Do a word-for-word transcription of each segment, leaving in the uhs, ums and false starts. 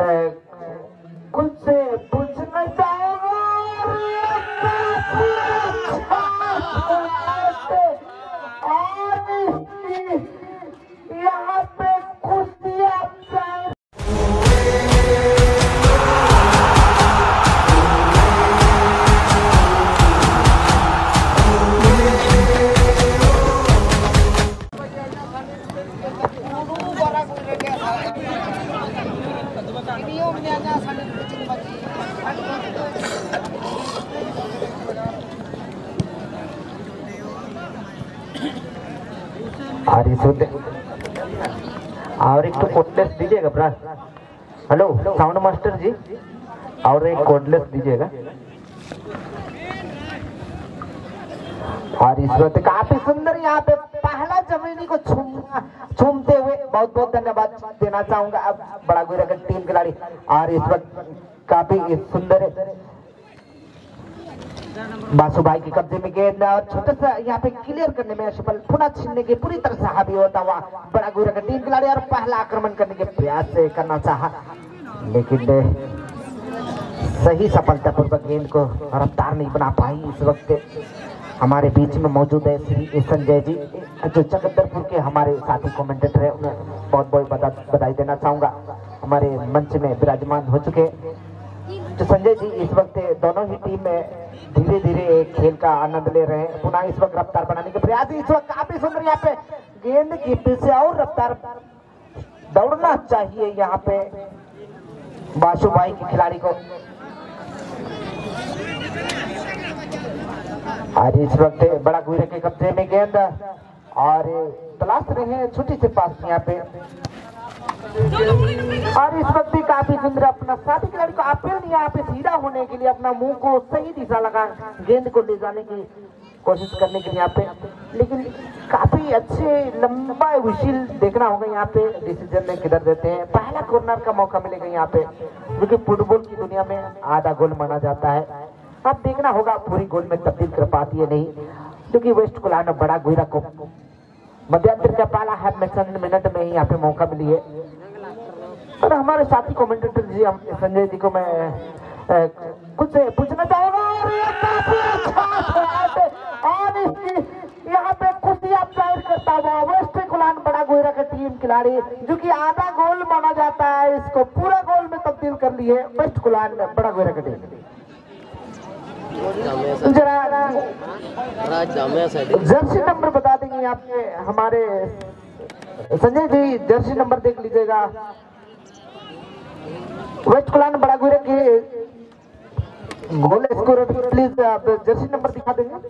कुछ से पूछना चाहूंगा। यहाँ पे कुर्सियां और एक तो कोडलेस दीजिएगा ब्रास। हेलो साउंड मास्टर जी, और एक कोडलेस दीजिएगा। और इस वक्त काफी सुंदर यहाँ पे पहला जमीनी को छूम छूमते हुए बहुत बहुत धन्यवाद देना चाहूंगा अब बड़ा गोरा का टीम खिलाड़ी। और इस वक्त काफी सुंदर बासु भाई के कब्जे में गेंद और छोटा सा यहाँ पे क्लियर करने में असफल, पुनः छीनने के पूरी तरह से हावी होता हुआ बड़ा गोरा का टीम खिलाड़ी और पहला आक्रमण करने के प्रयास से करना चाहा, लेकिन सही सफलतापूर्वक गेंद को रफ्तार नहीं बना पाई। इस वक्त हमारे बीच में मौजूद है श्री संजय जी, जो जगदलपुर के हमारे साथी कमेंटेटर है, उन्हें बहुत बहुत बधाई देना चाहूंगा। हमारे मंच में विराजमान हो चुके तो संजय जी इस वक्त दोनों ही टीम में धीरे धीरे खेल का आनंद ले रहे हैं। पुनः इस वक्त रफ्तार बनाने के प्रयास, इस वक्त काफी सुंदर यहाँ पे गेंद की पीछे और रफ्तार दौड़ना चाहिए यहाँ पे बासु भाई के खिलाड़ी को। और इस वक्त बड़ा गुरे के कब्जे में गेंद और तलाश रहे हैं छोटी से पास यहाँ पे। और इस वक्त भी काफी सुंदर अपना साथी खिलाड़ी को अपील यहाँ पे सीधा होने के लिए अपना मुंह को सही दिशा लगा गेंद को ले जाने की कोशिश करने के लिए यहाँ पे, लेकिन काफी अच्छे लंबा विशिल देखना होगा यहाँ पे डिसीजन में किधर देते हैं। पहला कॉर्नर का मौका मिलेगा यहाँ पे, क्योंकि फुटबॉल की दुनिया में आधा गोल माना जाता है। अब देखना होगा पूरी गोल में तब्दील कर पाती है नहीं, क्योंकि वेस्ट कोलाना बड़ा गुरा को मध्यांतर का पहला हाफ में चंद मिनट में ही यहाँ पे मौका मिली है। और हमारे साथी कमेंटेटर जी हम संजय जी को मैं ए, कुछ पूछना चाहूंगा। और यहाँ पे खुशियां जाहिर करता हुआ वेस्ट कोलान बड़ा गोरा का टीम खिलाड़ी, जो कि आधा गोल माना जाता है, इसको पूरा गोल में तब्दील कर लिए वेस्ट कोलान बड़ा गोरा का टीम। जर्सी नंबर बता देंगे यहाँ पे हमारे संजय जी, जर्सी नंबर देख लीजिएगा। वेस्ट कोलान बड़ा गुरे के गोल स्कोर प्लीज आप जर्सी नंबर दिखा देंगे।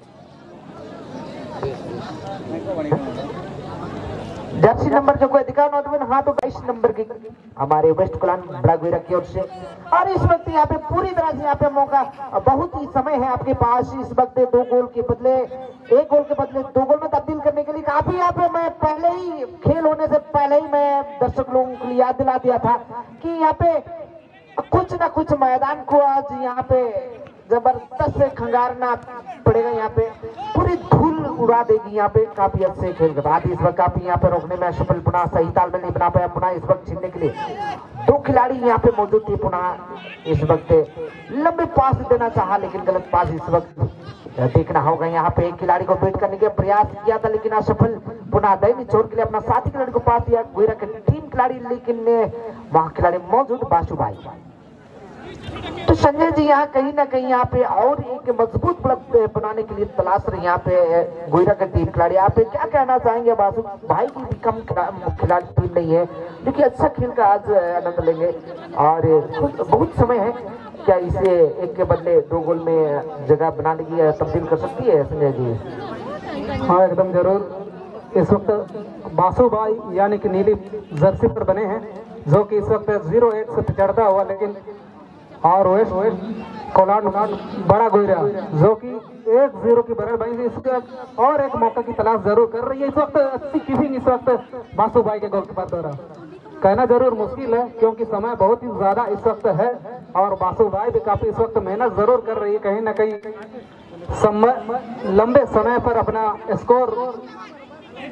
जर्सी नंबर जो कोई दिखा ना हाँ तो बाईस नंबर की हमारे वेस्ट कोलान बड़ा गुरा की ओर से। और इस वक्त यहाँ पे पूरी तरह से यहाँ पे मौका, बहुत ही समय है आपके पास इस वक्त दो गोल के बदले एक गोल के बदले दो गोल में तब्दील करने के लिए। काफी यहाँ पे मैं पहले ही खेल होने से पहले ही मैं दर्शक लोगों को याद दिला दिया था कि यहाँ पे कुछ ना कुछ मैदान को आज यहाँ पे जबरदस्त से खंगारना पड़ेगा। यहाँ पे पूरी धूल उड़ा देगी यहाँ पे काफी अच्छे खेल के बाद। इस वक्त काफी यहाँ पे रोकने में असफल, पुनः सही तालमेल नहीं बना पाया। पुनः इस वक्त छीनने के लिए दो खिलाड़ी यहाँ पे मौजूद थे। पुनः इस वक्त लंबे पास देना चाहा, लेकिन गलत पास इस वक्त देखना होगा। यहाँ पे एक खिलाड़ी को बीट करने के प्रयास किया था, लेकिन असफल। पुनः दैनी छोड़ के लिए अपना साथी खिलाड़ी को पास दिया गोरा के टीम खिलाड़ी, लेकिन वहां खिलाड़ी मौजूद बासु भाई। तो संजय जी यहाँ कहीं ना कहीं यहाँ पे और एक मजबूत बढ़त बनाने के लिए तलाश रहे यहाँ पे गोरा का टीम खिलाड़ी। यहाँ पे क्या कहना चाहेंगे बासु भाई की भी कम खिलाड़ी टीम नहीं है, जो कि अच्छा खेल का आज आनंद लेंगे और बहुत समय है। क्या इसे एक के बदले दो गोल में जगह बनाने की तब्दील कर सकती है संजय जी? हाँ एकदम जरूर। इस वक्त बासु भाई यानी कि नीली जर्सी पर बने हैं, जो कि इस वक्त जीरो एक से चढ़ता हुआ, लेकिन और वेस्ट वेस्ट कोलान बड़ा गोरा जो कि एक जीरो की बराबर बनी, इसके और एक मौका की तलाश जरूर कर रही है। इस वक्त अच्छी कीपिंग इस वक्त बासु भाई के गोलकीपर द्वारा कहना जरूर मुश्किल है, क्योंकि समय बहुत ही ज्यादा इस वक्त है और बासु भाई भी काफी इस वक्त मेहनत जरूर कर रही है। कहीं ना कहीं समय लंबे समय पर अपना स्कोर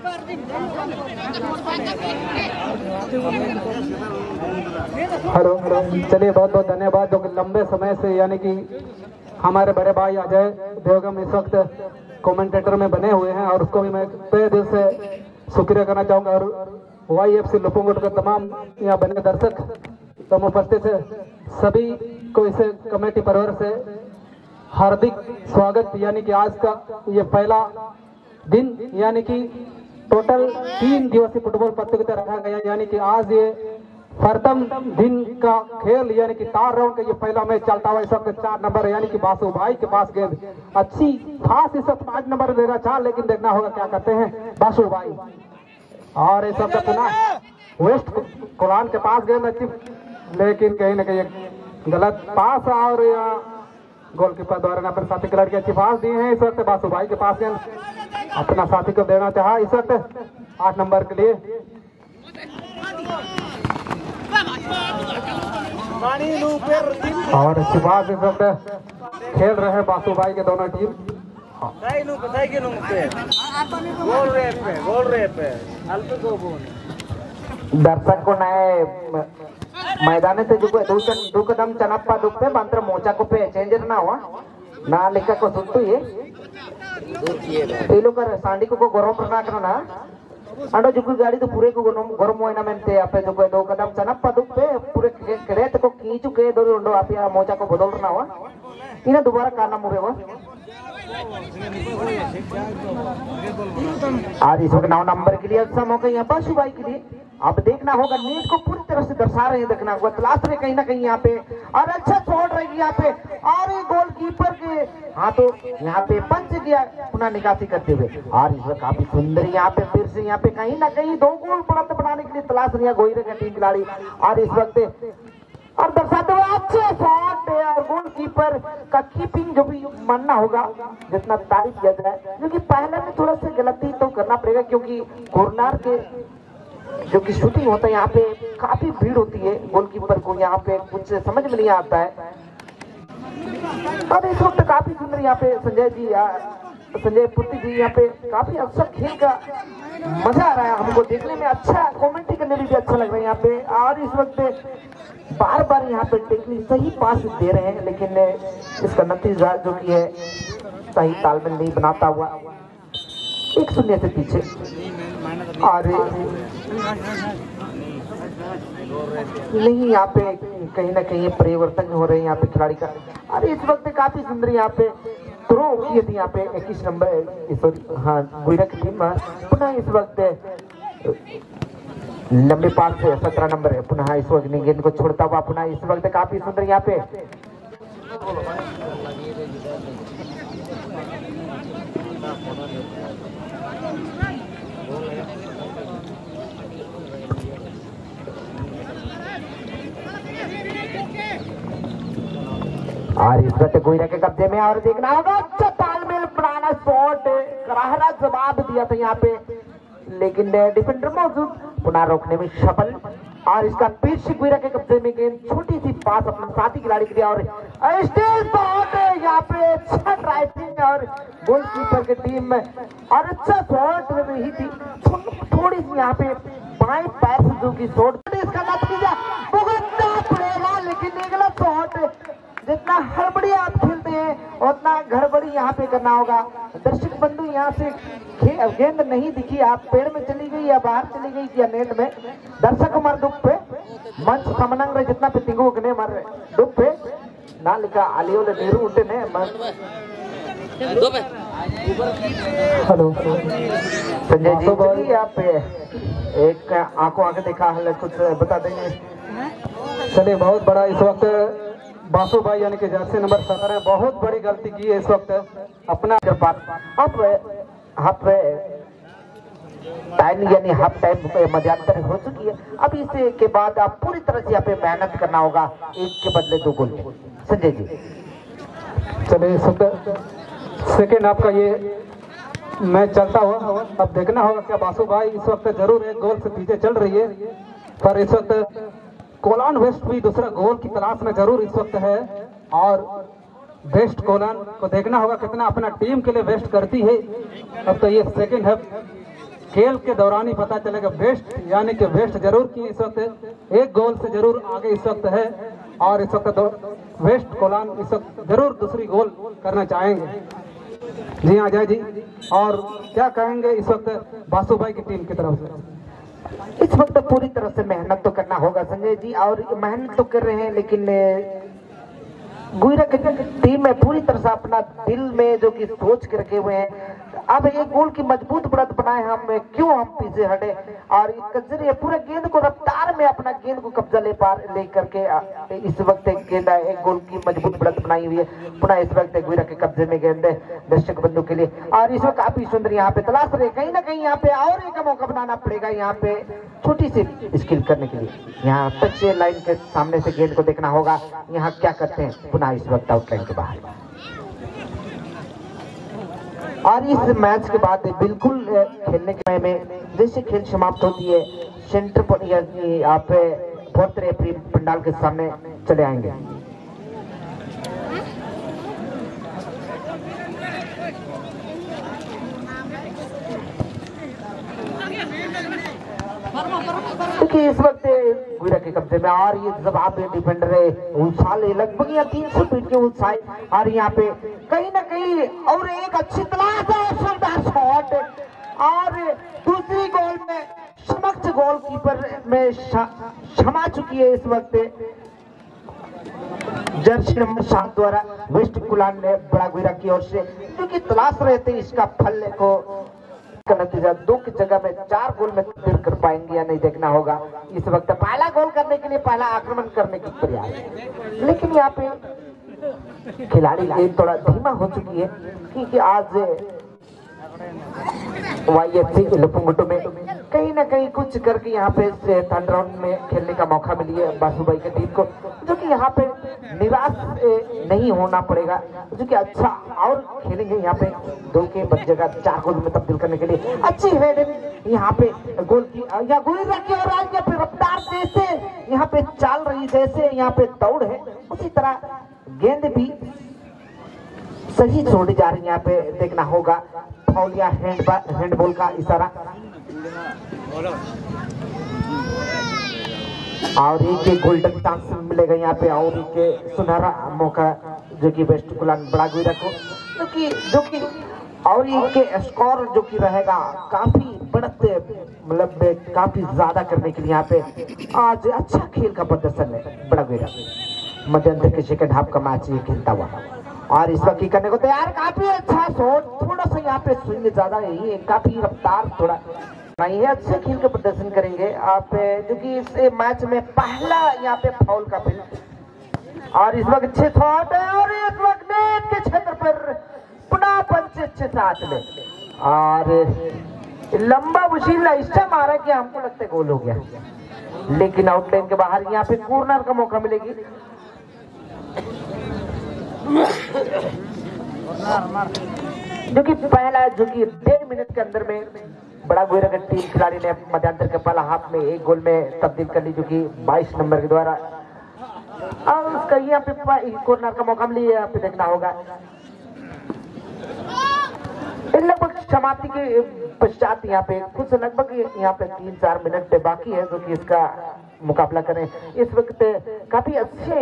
हेलो हेलो चलिए, बहुत बहुत धन्यवाद जो कि लंबे समय से यानी कि हमारे बड़े भाई अजय देवगम इस वक्त कमेंटेटर में बने हुए हैं, और उसको भी मैं तहे दिल से शुक्रिया करना चाहूँगा। और वाई एफ सी लुपुंगुट के तमाम यहाँ बने दर्शक तम उपस्थित है, सभी को इस कमेटी परिवार से हार्दिक स्वागत। यानी कि आज का ये पहला दिन, यानी कि टोटल तीन दिवसीय फुटबॉल प्रतियोगिता रखा गया, यानी कि आज ये प्रथम दिन का खेल यानी कि चार राउंड का ये पहला मैच चलता हुआ। इस वक्त चार नंबर यानी कि बासु भाई के पास गेंद अच्छी खास इस वक्त पांच नंबर देना चाह, लेकिन देखना होगा क्या करते हैं बासु भाई। और इस वक्त पुनः वेस्ट कोलान के पास गेंद अच्छी, लेकिन कहीं ना कहीं गलत पास, और गोलकीपर द्वारा ने अपने साथी खिलाड़ी के अच्छी पास दिए हैं। इस वक्त बासु भाई के पास गेंद अपना साथी को देना चाहा इस वक्त आठ नंबर के लिए। और अच्छी बात इस वक्त खेल रहे हैं बासु भाई के दोनों टीम। दर्शक को नए मैदान से जो दो कदम चनप्पा दुप्पे मंत्र मोचा को पे चेंजर ना हुआ ना लिखा को सुनते ये लोग कर सांडी को को गरम करना करना अंडो जो गाड़ी तो पूरे को गरम गरम होना मेंते आप जो दो कदम चनप्पा दुप्पे पूरे कड़े तो को कीचु के दो रोंडो आप यहाँ मोचा को बदल रहा हुआ इन्हें दोबारा करना मुरे वो आज इस वक्त नौ नंबर के लिए अच्छा मौका यहाँ बासु भाई के लिए। अब देखना होगा, नीट को पूरी तरह से दर्शा रहे हैं, देखना होगा तलाश रहे कहीं ना कहीं यहाँ पे, और अच्छा शॉट रहेगी यहाँ पे, और गोलकीपर के हाँ तो यहाँ पे पंच किया पुनः निकासी करते हुए। और इस वक्त काफी सुंदर यहाँ पे फिर से यहाँ पे कहीं ना कहीं दो गोल प्राप्त बनाने के लिए तलाश रही है गोईरे का टीम खिलाड़ी। और इस वक्त और दर्शाते हुए अच्छे शॉट और गोलकीपर का कीपिंग जो भी मानना होगा जितना तारीफ किया जाए, क्योंकि पहले में थोड़ा सा गलती तो करना पड़ेगा, क्योंकि कॉर्नर के जो कि शूटिंग होता है यहाँ पे काफी भीड़ होती है, गोलकीपर को यहाँ पे कुछ समझ में नहीं आता है। और इस वक्त काफी सुंदर यहाँ पे संजय जी संजय पुत्री जी यहाँ पे काफी अच्छा खेल का मजा आ रहा है हमको देखने में, अच्छा कमेंट्री करने में भी अच्छा लग रहा है यहाँ पे। और इस वक्त बार बार यहाँ पे टेक्निक सही पास दे रहे हैं, लेकिन इसका नतीजा जो कि है सही तालमेल नहीं बनाता हुआ एक शून्य से पीछे। और नहीं यहाँ पे कहीं ना कहीं परिवर्तन हो रहे हैं यहाँ पे खिलाड़ी का। और इस वक्त काफी सुंदर यहाँ पे थ्रो की थी यहाँ पे इक्कीस नंबर सॉरी हाँ गुजरा की टीम पुनः इस वक्त लंबे पास से सत्रह नंबर है, पुनः इस वक्त गेंद को छोड़ता हुआ पुनः इस वक्त काफी सुंदर यहाँ पे और इस वक्त गोईरा के कब्जे में। और देखना होगा अच्छा तालमेल बनाना, शॉट कराहरा जवाब दिया था यहाँ पे, लेकिन डिफेंडर मौजूद पुनः रोकने में सफल। और इसका पीछे गोईरा के कब्जे में गेंद छोटी सी पास अपने साथी खिलाड़ी के लिए, और स्टेज शॉट यहाँ पे अच्छा ड्राइविंग और गोलकीपर की टीम में, और अच्छा शॉट रही थी थोड़ी सी यहाँ पे बाएं पैर से जो की शॉट, इसका नतीजा भुगतना पड़ेगा, लेकिन एक गलत शॉट जितना हड़बड़ी आप खेलते हैं उतना गड़बड़ी यहाँ पे करना होगा। दर्शक बंधु यहाँ से गेंद नहीं दिखी, आप पेड़ में चली गई या बाहर चली गई या नेट में, दर्शक मर दुख पे मंच समनंग रहे जितना पे तिंगू ने मर दुख पे ना लिखा आलियो ले नेहरू उठे ने हेलो संजय जी आप एक आंखों आंखें देखा है, कुछ बता देंगे। चलिए, बहुत बड़ा इस वक्त बासु भाई यानी कि जर्सी नंबर सत्रह बहुत बड़ी गलती की है इस वक्त अपना। अब हाफ टाइम यानी हाफ टाइम मध्यांतर हो चुकी है, अब इसके के बाद आप पूरी तरह से यहाँ पे मेहनत करना होगा, एक के बदले दो गोल। संजय जी चलिए, इस वक्त सेकेंड हाफ का ये मैच चलता हुआ, अब देखना होगा क्या बासु भाई इस वक्त जरूर एक गोल से पीछे चल रही है, पर इस वक्त कोलान वेस्ट भी दूसरा गोल की तलाश में जरूर इस वक्त है। और वेस्ट कोलान को देखना होगा कितना अपना टीम के लिए वेस्ट करती है। अब तो ये सेकंड हाफ खेल के दौरान ही पता चलेगा। बेस्ट यानी कि बेस्ट जरूर की इस वक्त एक गोल से जरूर आगे इस वक्त है, और इस वक्त वेस्ट कोलान इस वक्त जरूर दूसरी गोल करना चाहेंगे। जी हाँ अजय जी, और क्या कहेंगे इस वक्त बासु भाई की टीम की तरफ से? इस वक्त पूरी तरह से मेहनत तो करना होगा संजय जी, और मेहनत तो कर रहे हैं, लेकिन गुइरा की टीम में पूरी तरह से अपना दिल में जो कि सोच के रखे हुए हैं, अब एक गोल की मजबूत बढ़त बनाए हम, क्यों हम पीछे हटे, और इसके जरिए पूरे गेंद को रफ्तार में अपना गेंद को कब्जा ले पा ले करके इस वक्त एक गेंद एक गोल की मजबूत बढ़त बनाई हुई है। पुनः इस वक्त गुइरा के कब्जे में गेंद है दर्शक बंधु के लिए, और इस वक्त काफी सुंदर यहाँ पे तलाश रहे, कहीं ना कहीं यहाँ पे और एक मौका बनाना पड़ेगा यहाँ पे छोटी सी स्किल करने के लिए। यहाँ टच लाइन के सामने से गेंद को देखना होगा, यहाँ क्या करते हैं। पुनः इस वक्त आउटलाइन के बाहर, और इस मैच के बाद बिल्कुल खेलने के समय में जैसे खेल समाप्त होती है, सेंटर पर या आप फोर्थ रेफरी पंडाल के सामने चले आएंगे। देखिए इस वक्त गुइरा के कब्जे में, और ये जवाब डिफेंडर है उछाले लगभग या तीन सौ फीट के उछाल, और यहाँ पे कहीं ना कहीं और एक अच्छी तलाश है, शानदार शॉट, और दूसरी गोल में समक्ष गोलकीपर में क्षमा चुकी है इस वक्त जर्सी नंबर सात द्वारा वेस्ट कुलान ने बड़ा गुइरा की ओर से, क्योंकि तलाश रहे थे इसका फल को का नतीजा दो की जगह में चार गोल में तब्दील कर पाएंगे या नहीं देखना होगा। इस वक्त पहला गोल करने के लिए पहला आक्रमण करने की प्रयास, लेकिन यहाँ पे खिलाड़ी एक थोड़ा धीमा हो चुकी है, क्योंकि आज वाईएफसी लपुंगटू में कहीं ना कहीं कुछ करके यहाँ पे थर्ड राउंड में खेलने का मौका मिली है बासुभाई की टीम को, जो कि यहाँ पे निराश नहीं होना पड़ेगा, जो कि अच्छा और खेलेंगे। यहाँ पे दो के बचेगा चार गोल में तब्दील करने के लिए अच्छी हेड यहाँ पे गोल की, या गुइरा की और आज पे रफ्तार जैसे यहाँ पे चाल रही, जैसे यहाँ पे दौड़ है, उसी तरह गेंद भी सही छोड़ी जा रही है। यहाँ पे देखना होगा फाउल या हैंड हैंडबॉल का इशारा, और एक गोल्डन चांस मिलेगा यहाँ पे, और एक सुनहरा मौका जो कि वेस्ट कुलान बड़ा गुइरा को, जो कि जो कि और एक स्कोर जो कि रहेगा काफी बढ़ते, मतलब काफी ज्यादा करने के लिए यहाँ पे आज अच्छा खेल का प्रदर्शन है बड़ा गुइरा। मध्यांतर के सेकंड हाफ का मैच ये खेलता हुआ, और इस वक्त करने को तैयार, काफी अच्छा शॉट, थोड़ा सा यहाँ पे स्विंग ज्यादा नहीं है, काफी रफ्तार थोड़ा नहीं है, अच्छे खेल का प्रदर्शन करेंगे आप, जो कि इस मैच में पहला यहाँ पे फाउल का बिल, और इस वक्त अच्छे शॉट है, और इस वक्त नेट के क्षेत्र पर पुनः पंच अच्छे से हाथ में, और लंबा वसीला इससे मारा कि हमको लगता है गोल हो गया, लेकिन आउटलाइन के बाहर यहाँ पे कॉर्नर का मौका मिलेगी। जो कि पहला जो कि डेढ़ मिनट के अंदर में बड़ा गुइरा के टीम खिलाड़ी ने मध्यांतर के पहला हाफ में एक गोल में तब्दील कर ली, जो कि बाईस नंबर के द्वारा, और उसका यहाँ पे कॉर्नर का मौका मिली, यहाँ पे देखना होगा लगभग समाप्ति के पश्चात यहाँ पे कुछ लगभग यहाँ पे तीन चार मिनट बाकी है, जो कि इसका मुकाबला करें। इस वक्त काफी अच्छे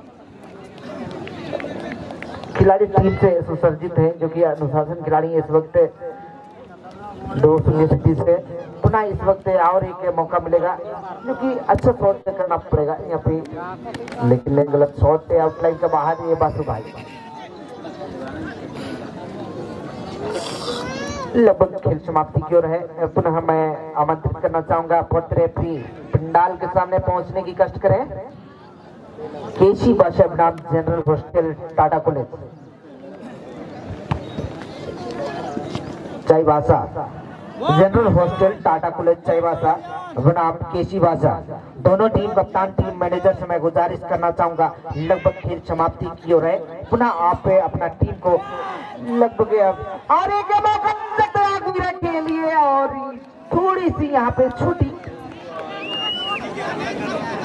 खिलाड़ी टीम से सुसज्जित हैं, जो कि अनुशासन खिलाड़ी इस वक्त दो शून्य से पुनः इस वक्त और एक मौका मिलेगा, जो कि अच्छा शॉट करना पड़ेगा यहाँ पे, लेकिन गलत शॉट आउटलाइन का बाहर, ये बासु भाई लगभग खेल समाप्ति की ओर है। पुनः मैं आमंत्रित करना चाहूंगा फोर्थ रेफरी पंडाल के सामने पहुंचने की कष्ट करें। केसी बादशाह बनाम general hostel Tata college Chaibasa, general hostel Tata college Chaibasa बनाम केसी बादशाह, दोनों टीम कप्तान टीम मैनेजर से मैं गुजारिश करना चाहूंगा, लगभग खेल समाप्ति की ओर है, पुनः आप अपना टीम को लगभग और एक मौका गुइरा के लिए, और थोड़ी सी यहाँ पे छोटी